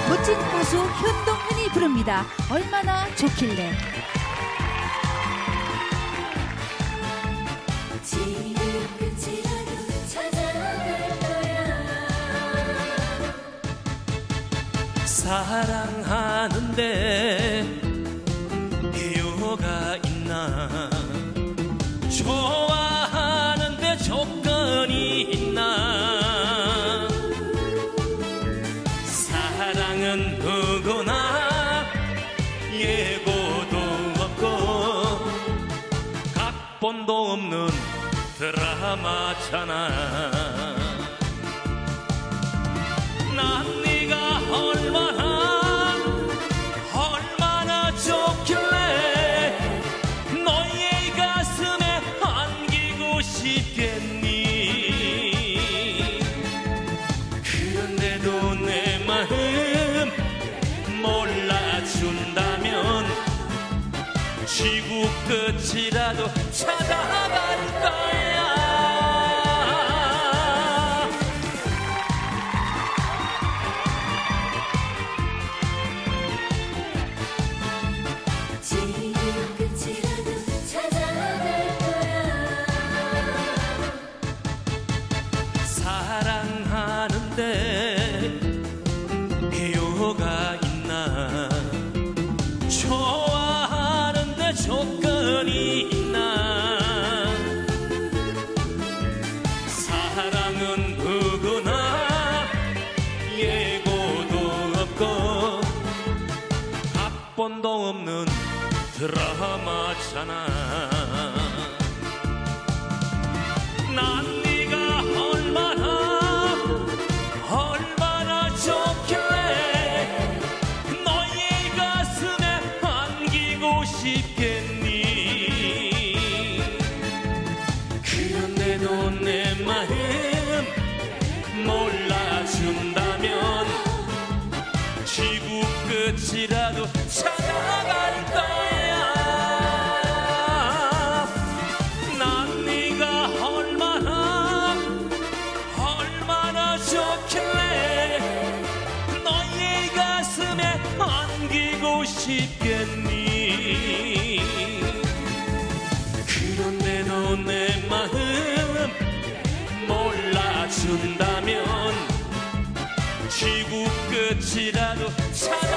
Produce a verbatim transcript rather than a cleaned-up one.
멋진 가수 현동현이 부릅니다. 얼마나 좋길래. 지금 끝이라도 찾아갈 거야. 사랑하는데 이유가 있나? 좋아하는데 조건이 있나? 사랑은 누구나 예고도 없고 각본도 없는 드라마잖아. 난 네가 얼마나 얼마나 좋길래 너의 가슴에 안기고 싶겠니? 그런데도 내 마음 몰라준다면 지구 끝이라도 찾아갈 거야. 지금 끝이라도 찾아갈 거야. 사랑하는데 이유가 있나? 좋아하는데 조건이 있나? 사랑은 누구나 예고도 없고 각본도 없는 드라마잖아. 난 네가 얼마나 얼마나 좋길래 너의 가슴에 안기고 싶겠니? 그런데도 내 마음 몰라준다면 지구 끝이라도 찾아갈 거야. 난 네가 얼마나 얼마나 좋길래 너의 가슴에 안기고 싶겠니? 그런데도 내 마음 몰라준다면 지구 끝이라도 찾아